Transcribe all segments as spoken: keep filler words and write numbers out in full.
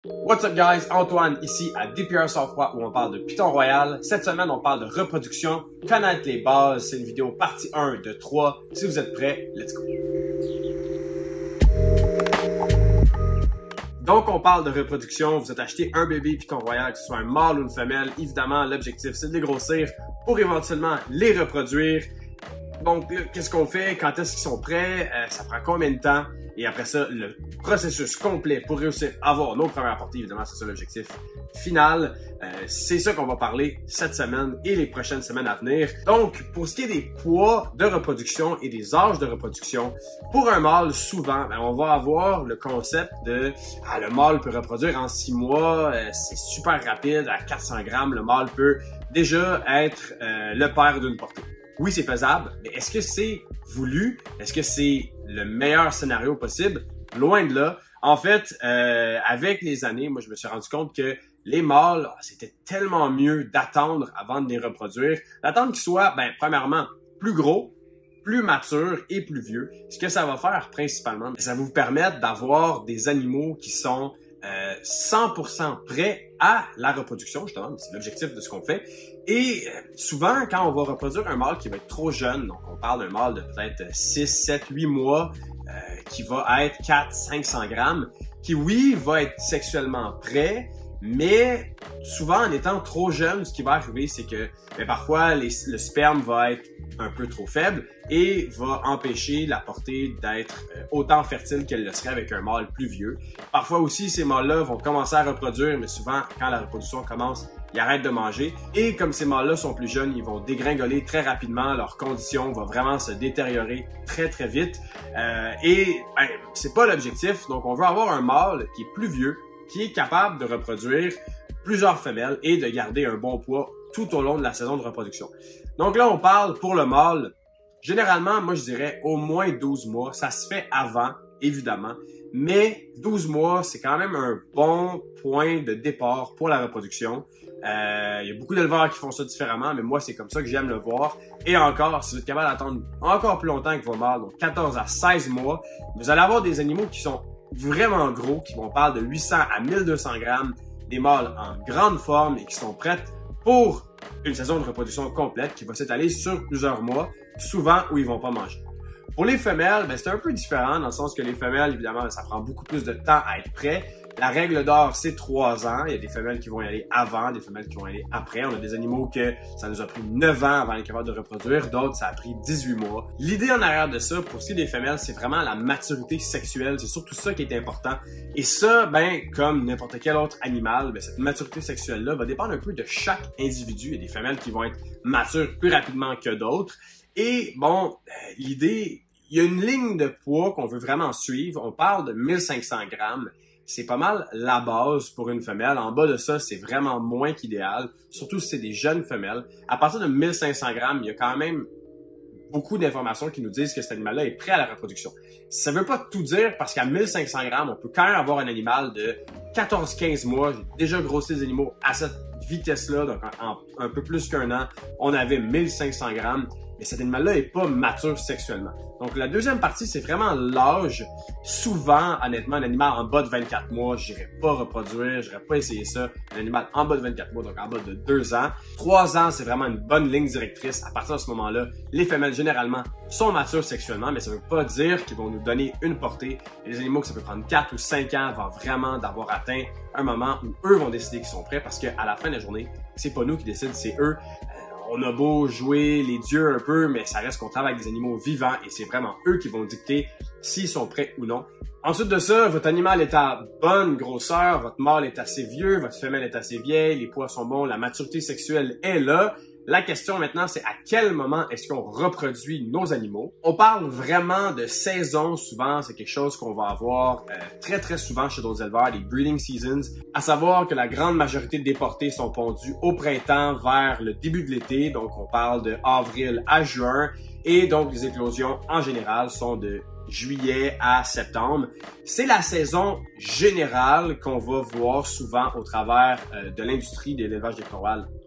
What's up guys, Antoine ici à D P R Sans Froid où on parle de Python Royal. Cette semaine on parle de reproduction, connaître les bases, c'est une vidéo partie un de trois. Si vous êtes prêts, let's go! Donc on parle de reproduction, vous êtes acheté un bébé Python Royal, que ce soit un mâle ou une femelle, évidemment l'objectif c'est de les grossir pour éventuellement les reproduire. Donc qu'est-ce qu'on fait, quand est-ce qu'ils sont prêts, euh, ça prend combien de temps? Et après ça, le processus complet pour réussir à avoir nos premières portées, évidemment, c'est ça l'objectif final. Euh, c'est ça qu'on va parler cette semaine et les prochaines semaines à venir. Donc, pour ce qui est des poids de reproduction et des âges de reproduction, pour un mâle, souvent, ben, on va avoir le concept de ah, le mâle peut reproduire en six mois, euh, c'est super rapide, à quatre cents grammes, le mâle peut déjà être euh, le père d'une portée. Oui, c'est faisable, mais est-ce que c'est voulu? Est-ce que c'est le meilleur scénario possible? Loin de là. En fait, euh, avec les années, moi, je me suis rendu compte que les mâles, c'était tellement mieux d'attendre avant de les reproduire. D'attendre qu'ils soient, ben, premièrement, plus gros, plus matures et plus vieux. Ce que ça va faire principalement, ça va vous permettre d'avoir des animaux qui sont euh, cent pour cent prêts à la reproduction, justement, c'est l'objectif de ce qu'on fait. Et euh, souvent, quand on va reproduire un mâle qui va être trop jeune, donc on parle d'un mâle de peut-être six, sept, huit mois, euh, qui va être quatre, cinq cents grammes, qui oui, va être sexuellement prêt, mais souvent en étant trop jeune, ce qui va arriver, c'est que ben, parfois les, le sperme va être un peu trop faible et va empêcher la portée d'être euh, autant fertile qu'elle le serait avec un mâle plus vieux. Parfois aussi, ces mâles-là vont commencer à reproduire, mais souvent, quand la reproduction commence, ils arrêtent de manger. Et comme ces mâles-là sont plus jeunes, ils vont dégringoler très rapidement, leur condition va vraiment se détériorer très très vite. Euh, et ben, c'est pas l'objectif, donc on veut avoir un mâle qui est plus vieux, qui est capable de reproduire plusieurs femelles et de garder un bon poids tout au long de la saison de reproduction. Donc là, on parle pour le mâle, généralement, moi je dirais au moins douze mois. Ça se fait avant, évidemment, mais douze mois, c'est quand même un bon point de départ pour la reproduction. Euh, il y a beaucoup d'éleveurs qui font ça différemment, mais moi, c'est comme ça que j'aime le voir. Et encore, si vous êtes capable d'attendre encore plus longtemps que vos mâles, donc quatorze à seize mois, vous allez avoir des animaux qui sont vraiment gros, qui vont parler de huit cents à mille deux cents grammes, des mâles en grande forme et qui sont prêts pour une saison de reproduction complète qui va s'étaler sur plusieurs mois, souvent où ils vont pas manger. Pour les femelles, ben, c'est un peu différent dans le sens que les femelles, évidemment, ça prend beaucoup plus de temps à être prêt. La règle d'or, c'est trois ans. Il y a des femelles qui vont y aller avant, des femelles qui vont y aller après. On a des animaux que ça nous a pris neuf ans avant d'être capable de reproduire. D'autres, ça a pris dix-huit mois. L'idée en arrière de ça, pour ce qui est des femelles, c'est vraiment la maturité sexuelle. C'est surtout ça qui est important. Et ça, ben, comme n'importe quel autre animal, ben, cette maturité sexuelle-là va dépendre un peu de chaque individu. Il y a des femelles qui vont être matures plus rapidement que d'autres. Et bon, l'idée, il y a une ligne de poids qu'on veut vraiment suivre. On parle de mille cinq cents grammes. C'est pas mal la base pour une femelle. En bas de ça, c'est vraiment moins qu'idéal, surtout si c'est des jeunes femelles. À partir de mille cinq cents grammes, il y a quand même beaucoup d'informations qui nous disent que cet animal-là est prêt à la reproduction. Ça veut pas tout dire parce qu'à mille cinq cents grammes, on peut quand même avoir un animal de quatorze à quinze mois. J'ai déjà grossi des animaux à cette vitesse-là, donc en, en un peu plus qu'un an, on avait mille cinq cents grammes. Mais cet animal-là n'est pas mature sexuellement. Donc, la deuxième partie, c'est vraiment l'âge. Souvent, honnêtement, un animal en bas de vingt-quatre mois, je n'irais pas reproduire, je n'irais pas essayer ça. Un animal en bas de vingt-quatre mois, donc en bas de deux ans. trois ans, c'est vraiment une bonne ligne directrice. À partir de ce moment-là, les femelles, généralement, sont matures sexuellement, mais ça ne veut pas dire qu'ils vont nous donner une portée. Il y a des animaux que ça peut prendre quatre ou cinq ans avant vraiment d'avoir atteint un moment où eux vont décider qu'ils sont prêts parce qu'à la fin de la journée, c'est pas nous qui décident, c'est eux. On a beau jouer les dieux un peu, mais ça reste qu'on travaille avec des animaux vivants et c'est vraiment eux qui vont dicter s'ils sont prêts ou non. Ensuite de ça, votre animal est à bonne grosseur, votre mâle est assez vieux, votre femelle est assez vieille, les poids sont bons, la maturité sexuelle est là. La question maintenant, c'est à quel moment est-ce qu'on reproduit nos animaux? On parle vraiment de saison souvent, c'est quelque chose qu'on va avoir euh, très très souvent chez d'autres éleveurs, les breeding seasons, à savoir que la grande majorité des portées sont pondues au printemps vers le début de l'été, donc on parle de avril à juin, et donc les éclosions en général sont de juillet à septembre. C'est la saison générale qu'on va voir souvent au travers euh, de l'industrie de l'élevage des corals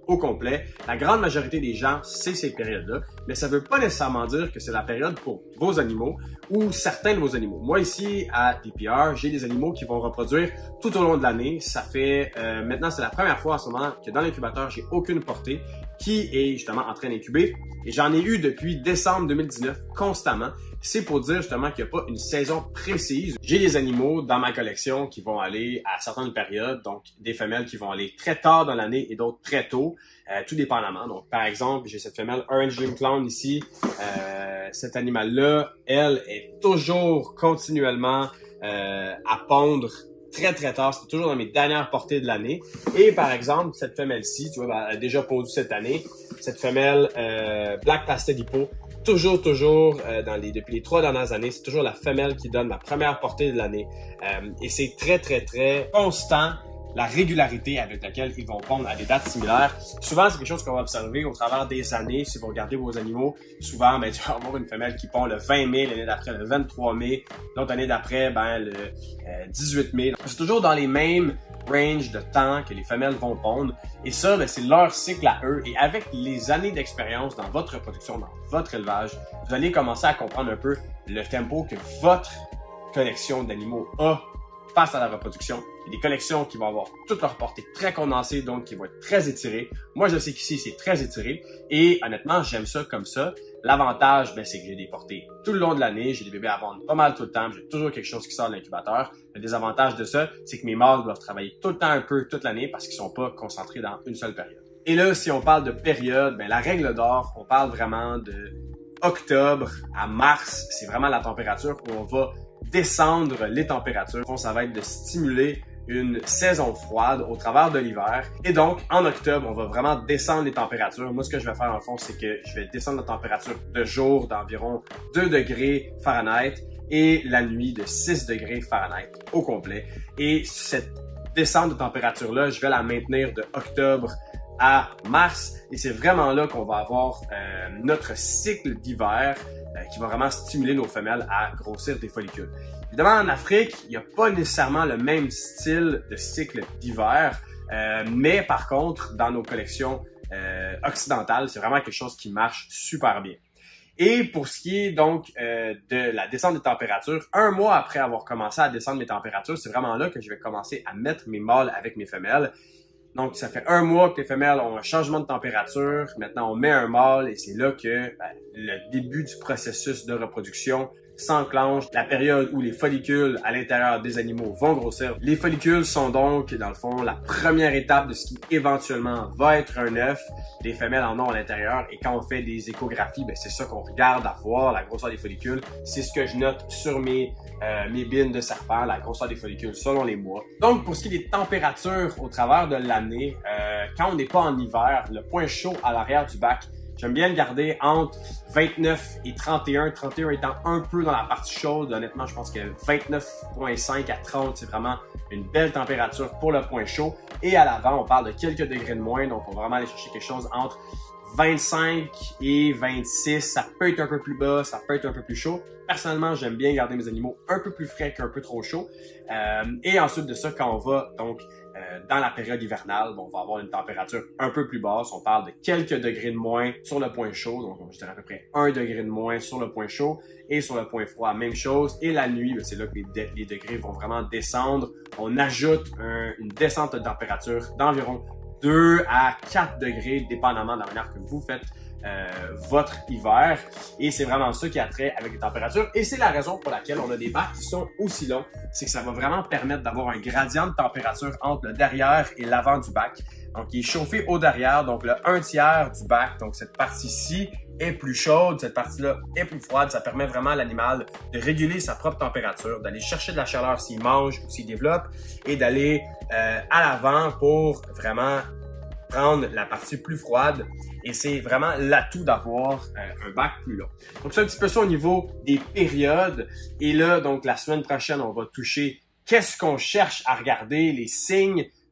au complet. La grande majorité des gens, c'est ces périodes-là, mais ça ne veut pas nécessairement dire que c'est la période pour vos animaux ou certains de vos animaux. Moi, ici, à D P R, j'ai des animaux qui vont reproduire tout au long de l'année. Ça fait, euh, maintenant, c'est la première fois en ce moment que dans l'incubateur, j'ai aucune portée qui est justement en train d'incuber. Et j'en ai eu depuis décembre deux mille dix-neuf constamment. C'est pour dire justement qu'il n'y a pas une saison précise. J'ai des animaux dans ma collection qui vont aller à certaines périodes, donc des femelles qui vont aller très tard dans l'année et d'autres très tôt, euh, tout dépendamment. Donc par exemple, j'ai cette femelle Orange Dream Clown ici. Euh, cet animal-là, elle est toujours continuellement euh, à pondre très très tard, c'est toujours dans mes dernières portées de l'année. Et par exemple, cette femelle-ci, tu vois, ben, elle a déjà pondu cette année. Cette femelle euh, Black Pastel Hippo, toujours, toujours, euh, dans les, depuis les trois dernières années, c'est toujours la femelle qui donne ma première portée de l'année. Euh, et c'est très très très constant la régularité avec laquelle ils vont pondre à des dates similaires. Souvent, c'est quelque chose qu'on va observer au travers des années. Si vous regardez vos animaux, souvent, ben, tu vas avoir une femelle qui pond le vingt mai, l'année d'après le vingt-trois mai, l'autre année d'après, ben, le euh, dix-huit mai. C'est toujours dans les mêmes ranges de temps que les femelles vont pondre. Et ça, ben, c'est leur cycle à eux. Et avec les années d'expérience dans votre reproduction, dans votre élevage, vous allez commencer à comprendre un peu le tempo que votre collection d'animaux a face à la reproduction. Il y a des collections qui vont avoir toute leur portée très condensée, donc qui vont être très étirées. Moi, je sais qu'ici, c'est très étiré. Et honnêtement, j'aime ça comme ça. L'avantage, ben, c'est que j'ai des portées tout le long de l'année. J'ai des bébés à vendre pas mal tout le temps. J'ai toujours quelque chose qui sort de l'incubateur. Le désavantage de ça, c'est que mes mâles doivent travailler tout le temps un peu toute l'année parce qu'ils sont pas concentrés dans une seule période. Et là, si on parle de période, ben, la règle d'or, on parle vraiment de octobre à mars. C'est vraiment la température où on va descendre les températures. Ça va être de stimuler une saison froide au travers de l'hiver. Et donc, en octobre, on va vraiment descendre les températures. Moi, ce que je vais faire, en fond, c'est que je vais descendre la température de jour d'environ deux degrés Fahrenheit et la nuit de six degrés Fahrenheit au complet. Et cette descente de température-là, je vais la maintenir de octobre à mars. Et c'est vraiment là qu'on va avoir euh, notre cycle d'hiver euh, qui va vraiment stimuler nos femelles à grossir des follicules. Évidemment, en Afrique, il n'y a pas nécessairement le même style de cycle d'hiver, euh, mais par contre, dans nos collections euh, occidentales, c'est vraiment quelque chose qui marche super bien. Et pour ce qui est donc euh, de la descente des températures, un mois après avoir commencé à descendre mes températures, c'est vraiment là que je vais commencer à mettre mes mâles avec mes femelles. Donc, ça fait un mois que les femelles ont un changement de température. Maintenant, on met un mâle et c'est là que ben, le début du processus de reproduction s'enclenche, la période où les follicules à l'intérieur des animaux vont grossir. Les follicules sont donc, dans le fond, la première étape de ce qui éventuellement va être un œuf. Les femelles en ont à l'intérieur et quand on fait des échographies, ben, c'est ça qu'on regarde à voir, la grosseur des follicules. C'est ce que je note sur mes, euh, mes bines de serpent, la grosseur des follicules selon les mois. Donc, pour ce qui est des températures au travers de l'année, euh, quand on n'est pas en hiver, le point chaud à l'arrière du bac, j'aime bien le garder entre vingt-neuf et trente et un. trente et un étant un peu dans la partie chaude. Honnêtement, je pense que vingt-neuf virgule cinq à trente, c'est vraiment une belle température pour le point chaud. Et à l'avant, on parle de quelques degrés de moins. Donc, on va vraiment aller chercher quelque chose entre vingt-cinq et vingt-six. Ça peut être un peu plus bas, ça peut être un peu plus chaud. Personnellement, j'aime bien garder mes animaux un peu plus frais qu'un peu trop chaud. Euh, et ensuite de ça, quand on va donc euh, dans la période hivernale, bon, on va avoir une température un peu plus basse. On parle de quelques degrés de moins sur le point chaud. Donc, je dirais à peu près un degré de moins sur le point chaud. Et sur le point froid, même chose. Et la nuit, c'est là que les, de les degrés vont vraiment descendre. On ajoute un, une descente de température d'environ deux à quatre degrés, dépendamment de la manière que vous faites euh, votre hiver. Et c'est vraiment ça qui a trait avec les températures. Et c'est la raison pour laquelle on a des bacs qui sont aussi longs. C'est que ça va vraiment permettre d'avoir un gradient de température entre le derrière et l'avant du bac. Donc, il est chauffé au derrière, donc le un tiers du bac. Donc, cette partie-ci est plus chaude, cette partie-là est plus froide. Ça permet vraiment à l'animal de réguler sa propre température, d'aller chercher de la chaleur s'il mange ou s'il développe et d'aller euh, à l'avant pour vraiment prendre la partie plus froide. Et c'est vraiment l'atout d'avoir euh, un bac plus long. Donc, c'est un petit peu ça au niveau des périodes. Et là, donc, la semaine prochaine, on va toucher qu'est-ce qu'on cherche à regarder, les signes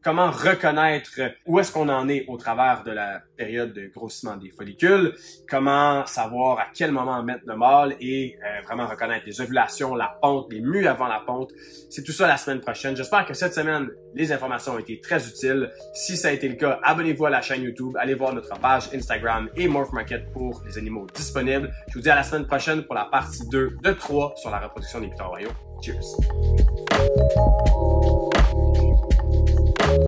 comment reconnaître où est-ce qu'on en est au travers de la période de grossissement des follicules, comment savoir à quel moment mettre le mâle et euh, vraiment reconnaître les ovulations, la ponte, les mues avant la ponte. C'est tout ça la semaine prochaine. J'espère que cette semaine, les informations ont été très utiles. Si ça a été le cas, abonnez-vous à la chaîne YouTube, allez voir notre page Instagram et Morph Market pour les animaux disponibles. Je vous dis à la semaine prochaine pour la partie deux de trois sur la reproduction des pitons royaux. Cheers!